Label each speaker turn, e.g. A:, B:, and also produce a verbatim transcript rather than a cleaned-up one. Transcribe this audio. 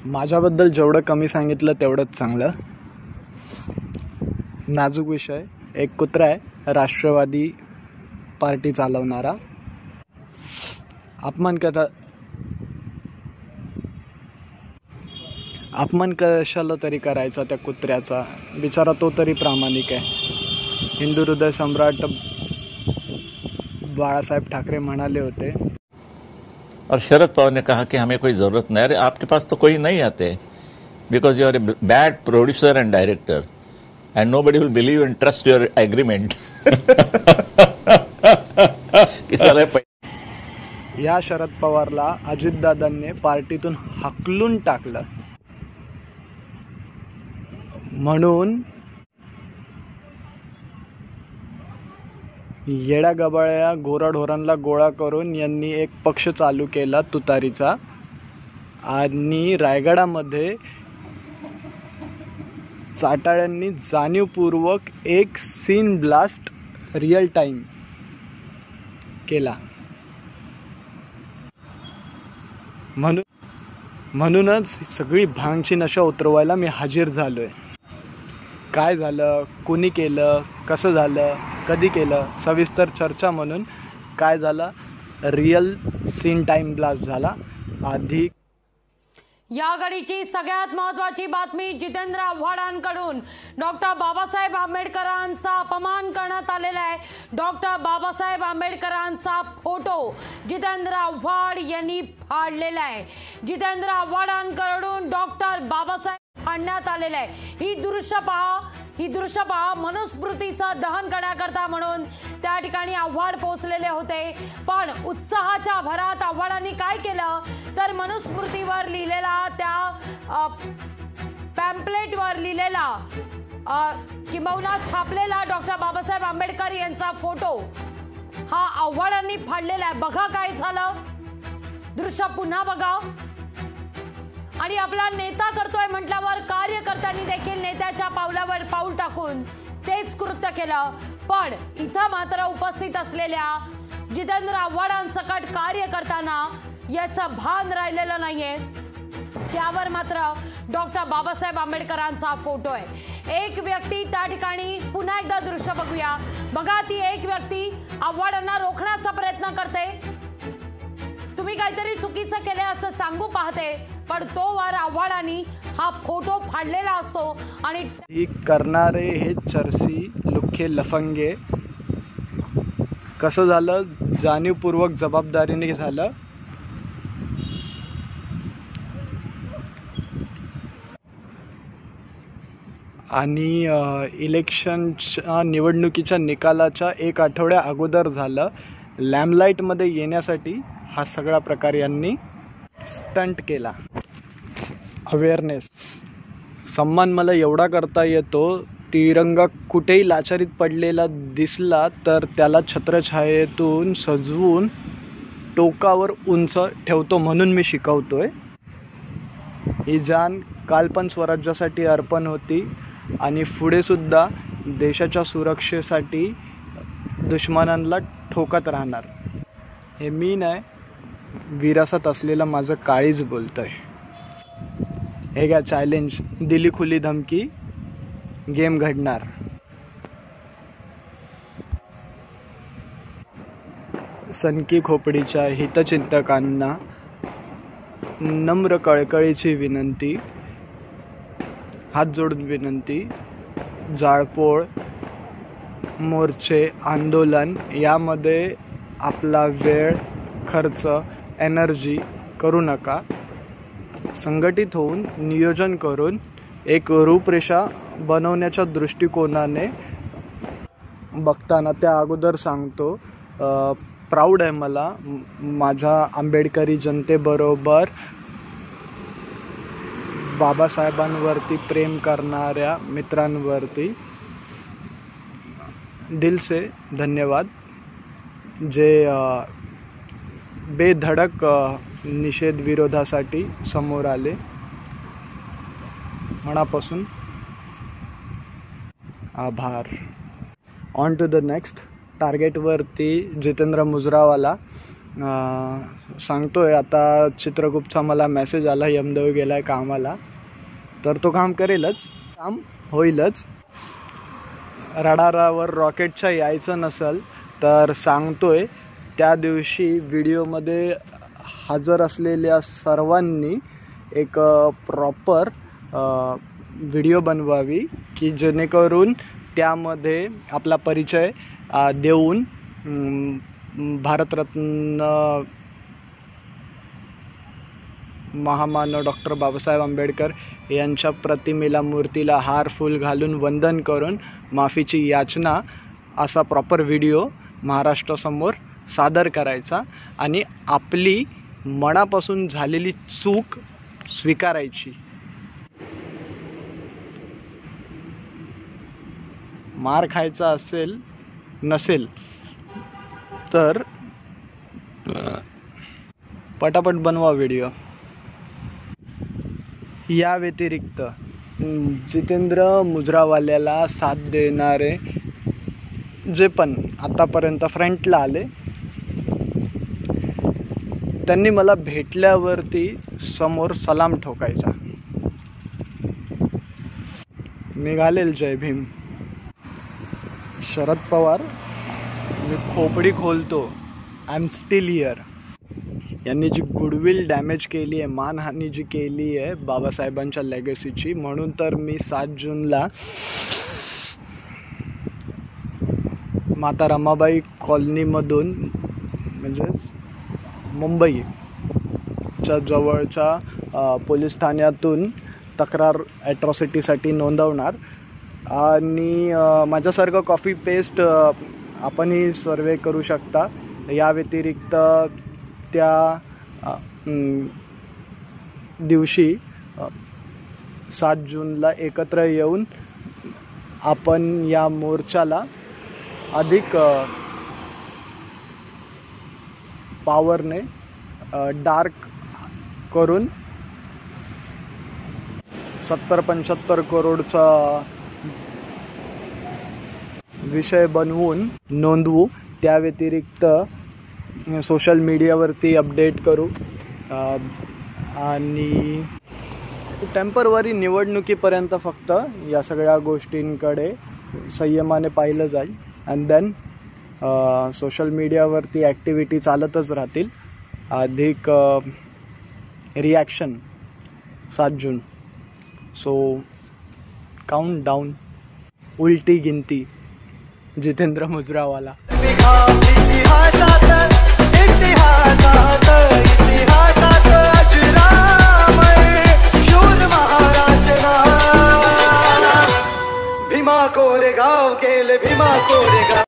A: माझ्याबद्दल जेवढं कमी सांगितलं तेवढंच चांगलं। नाजूक विषय, एक कुत्रा आहे राष्ट्रवादी पार्टी चालवणारा, अपमान करा अपमान कशाला तरी करायचा त्या कुत्र्याचा, बिचारा तो तरी प्रामाणिक आहे। हिंदू हृदय सम्राट बाळासाहेब ठाकरे म्हणाले होते,
B: और शरद पवार ने कहा कि हमें कोई ज़रूरत नहीं, अरे आपके पास तो कोई नहीं आते, because you are a bad producer and director and nobody will believe and trust your agreement.
A: या शरद पवारला अजितदादांनी पार्टीतून हाकलून टाकलं म्हणून येड्या गबाळ्या गोराढोरांना गोळा करून यांनी एक पक्ष चालू केला तुतारीचा, आणि रायगडामध्ये चाटाळ्यांनी जाणीवपूर्वक एक सीन ब्लास्ट रिअल टाइम केला। म्हणून म्हणूनच सगळी भांगची नशा उतरवायला मी हजीर झालोय। काय झालं, कोणी केलं, कसं झालं, कधी केलं, सविस्तर चर्चा म्हणून काय झालं, रिअल सीन टाइम ब्लास्ट झाला। आधी
C: या घडीची सगळ्यात महत्त्वाची बातमी, जितेंद्र आव्हाडांकडून डॉक्टर बाबासाहेब आंबेडकरांचा अपमान करण्यात आलेला आहे। डॉक्टर बाबासाहेब आंबेडकरांचा फोटो जितेंद्र आव्हाड यांनी फाडलेला आहे। जितेंद्र आव्हाडांकडून डॉक्टर बाबासाहेब फाडण्यात आलेलं आहे। ही दृश्य पहा, ही दृश्य पहा, मनुस्मृतीचं दहन करण्याकरता म्हणून त्या ठिकाणी आव्हाड पोहोचलेले होते, पण उत्साहाच्या भरात आव्हाडांनी काय केलं तर मनुस्मृतीवर लिहिलेला त्या पॅम्पलेटवर लिहिलेला किंबहुना छापलेला डॉक्टर बाबासाहेब आंबेडकर यांचा फोटो हा आव्हाडांनी फाडलेला आहे। बघा काय झालं, दृश्य पुन्हा बघा। आणि आपला नेता करतोय म्हटल्यावर कार्यकर्त्यांनी देखील नेत्याच्या पावलावर पाऊल टाकून तेच कृत्य केलं, पण इथं मात्र उपस्थित असलेल्या जितेंद्र आव्हाडांसकट कार्यकर्त्यांना याचं भान राहिलेलं नाहीये। त्यावर मात्र डॉक्टर बाबासाहेब आंबेडकरांचा फोटो आहे। एक व्यक्ती त्या ठिकाणी, पुन्हा एकदा दृश्य बघूया, बघा ती एक व्यक्ती आव्हाडांना रोखण्याचा प्रयत्न करते, तुम्ही काहीतरी चुकीचं केले असं सांगू पाहते, पण तो वार आव्हाडांनी हा फोटो फाडलेला असतो। आणि
A: ही करणारे हे चरसी लुख्खे लफंगे, कसं झालं, जाणीवपूर्वक जबाबदारीने झालं। आणि इलेक्शनच्या निवडणुकीच्या निकालाच्या एक आठवड्या अगोदर झालं। लॅम्पलाईटमध्ये येण्यासाठी हा सगळा प्रकार यांनी स्टंट केला। अवेअरनेस, सन्मान मला एवढा करता येतो, तिरंगा कुठेही लाचारीत पडलेला दिसला तर त्याला छत्रछायेतून सजवून टोकावर उंच ठेवतो म्हणून मी शिकवतोय। ही जान काल पण स्वराज्यासाठी अर्पण होती आणि पुढे सुद्धा देशाच्या सुरक्षेसाठी दुश्मनांना ठोकत राहणार। हे मी नाही, विरासत असलेलं माझं काळीज बोलतोय। हे घ्या चॅलेंज, दिली खुली धमकी, गेम घडणार। सनकी खोपडीच्या हितचिंतकांना नम्र कळकळीची विनंती, हात जोडून विनंती, जाळपोळ, मोर्चे, आंदोलन यामध्ये आपला वेळ, खर्च, एनर्जी करू नका। संघटित होऊन नियोजन करून एक रूपरेषा बनवण्याच्या दृष्टिकोनाने बघताना त्या अगोदर सांगतो, प्राऊड आहे मला माझ्या आंबेडकरी जनतेबरोबर बाबासाहेबांवरती प्रेम करणाऱ्या मित्रांवरती। दिल से धन्यवाद जे बेधडक निषेध विरोधासाठी समोर आले, मनापासून आभार। ऑन टू द नेक्स्ट टार्गेटवरती जितेंद्र मुजरावाला सांगतोय आता चित्रगुप्तचा मला मेसेज आला, यमदेव गेला आहे कामाला, तर तो काम करेलच, काम होईलच. रडारावर रॉकेटच्या यायचं नसेल तर सांगतोय त्या दिवशी व्हिडिओमध्ये हजर असलेल्या सर्वांनी एक प्रॉपर व्हिडिओ बनवावी की जेणेकरून त्यामध्ये आपला परिचय देऊन भारतरत्न महामानव डॉक्टर बाबासाहेब आंबेडकर यांच्या प्रतिमेला, मूर्तीला हार फूल घालून वंदन करून माफीची याचना असा प्रॉपर व्हिडिओ महाराष्ट्रासमोर सादर करायचा आणि आपली मनापासून झालेली चूक स्वीकारायची. मार खायचा असेल नसेल तर पटापट बनवा व्हिडिओ. या व्यतिरिक्त जितेंद्र मुजरावाल्याला साथ देणारे जे पण आतापर्यंत फ्रंटला आले त्यांनी मला भेटल्यावरती समोर सलाम ठोकायचा. मी घालेल जय भीम. शरद पवार, मी खोपडी खोलतो, आय एम स्टील हिअर. यांनी जी गुडविल डॅमेज केली आहे, मानहानी जी केली आहे बाबासाहेबांच्या लेगसीची, म्हणून तर मी सात जूनला माता रमाबाई कॉलनीमधून म्हणजेच मुंबईच्या जवळच्या पोलीस ठाण्यातून तक्रार ॲट्रॉसिटीसाठी नोंदवणार. आणि माझ्यासारखं कॉपी पेस्ट आपणही सर्वे करू शकता. या व्यतिरिक्त त्या दिवशी सात जूनला एकत्र येऊन आपण या मोर्चाला अधिक पॉवरने डार्क करून सत्तर पंच्याहत्तर करोडचा विषय बनवून नोंदवू. त्या व्यतिरिक्त सोशल मीडियावरती अपडेट करू आणि टेम्परवरी निवडणुकीपर्यंत फक्त या सगळ्या गोष्टींकडे संयमाने पाहिलं जाईल. अँड देन सोशल मीडियावरती ॲक्टिव्हिटी चालतच राहतील. अधिक रिॲक्शन सात जून. सो काउंट डाऊन, उलटी गिनती, जितेंद्र मुजरावाला.
D: भीमा कोरेगाव केले, भीमा कोरेगाव.